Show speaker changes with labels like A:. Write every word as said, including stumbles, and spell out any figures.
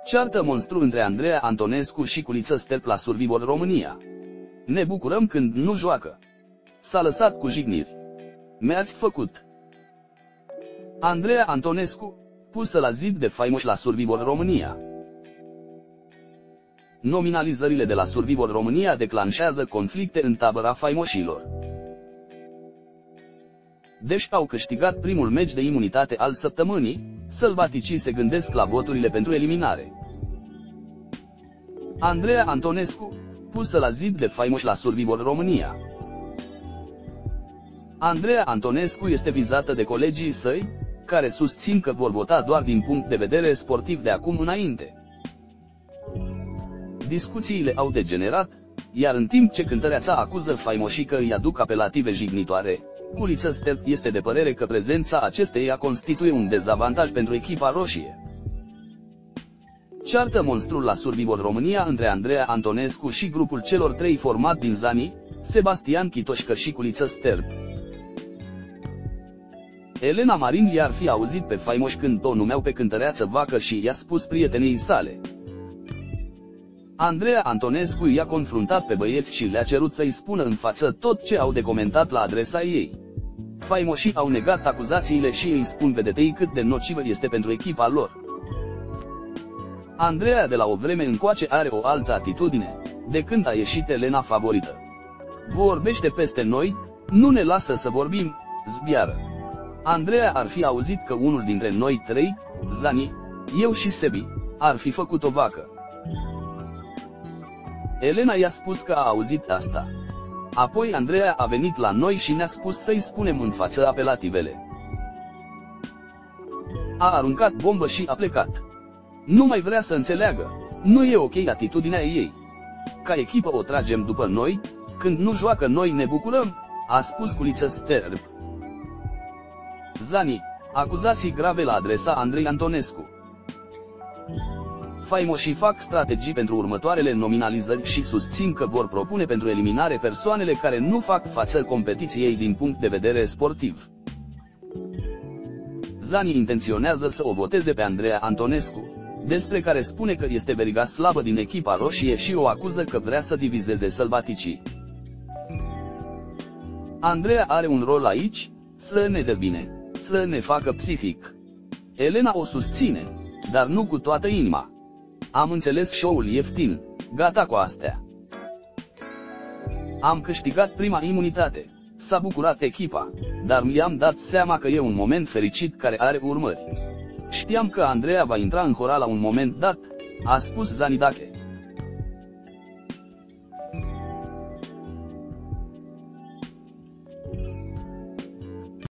A: Ceartă monstru între Andreea Antonescu și Culiță Sterp la Survivor România. Ne bucurăm când nu joacă. S-a lăsat cu jigniri. Mi-ați făcut. Andreea Antonescu, pusă la zid de faimoși la Survivor România. Nominalizările de la Survivor România declanșează conflicte în tabăra faimoșilor. Deși au câștigat primul meci de imunitate al săptămânii, sălbaticii se gândesc la voturile pentru eliminare. Andreea Antonescu, pusă la zid de faimoși la Survivor România. Andreea Antonescu este vizată de colegii săi, care susțin că vor vota doar din punct de vedere sportiv de acum înainte. Discuțiile au degenerat, iar în timp ce cântăreața acuză faimoșii că îi aduc apelative jignitoare, Culiță Sterp este de părere că prezența acesteia constituie un dezavantaj pentru echipa roșie. Ceartă monstrul la Survivor România între Andreea Antonescu și grupul celor trei format din Zani, Sebastian Chitoșcă și Culiță Sterp. Elena Marin i-ar fi auzit pe faimoși când o numeau pe cântăreață vacă și i-a spus prietenei sale. Andreea Antonescu i-a confruntat pe băieți și le-a cerut să-i spună în față tot ce au de comentat la adresa ei. Faimoșii au negat acuzațiile și îi spun vedetei cât de nocivă este pentru echipa lor. Andreea de la o vreme încoace are o altă atitudine, de când a ieșit Elena favorită. Vorbește peste noi, nu ne lasă să vorbim, zbiară. Andreea ar fi auzit că unul dintre noi trei, Zani, eu și Sebi, ar fi făcut o vacă. Elena i-a spus că a auzit asta. Apoi Andreea a venit la noi și ne-a spus să-i spunem în față apelativele. A aruncat bombă și a plecat. Nu mai vrea să înțeleagă, nu e ok atitudinea ei. Ca echipă o tragem după noi, când nu joacă noi ne bucurăm, a spus Culiță Sterp. Zani, acuzații grave la adresa Andrei Antonescu. Faimoșii fac strategii pentru următoarele nominalizări și susțin că vor propune pentru eliminare persoanele care nu fac față competiției din punct de vedere sportiv. Zani intenționează să o voteze pe Andreea Antonescu, despre care spune că este veriga slabă din echipa roșie și o acuză că vrea să divizeze sălbaticii. Andreea are un rol aici, să ne dezbine, să ne facă psihic. Elena o susține, dar nu cu toată inima. Am înțeles show-ul ieftin, gata cu astea. Am câștigat prima imunitate, s-a bucurat echipa, dar mi-am dat seama că e un moment fericit care are urmări. Știam că Andreea va intra în hora la un moment dat, a spus Zani Dache.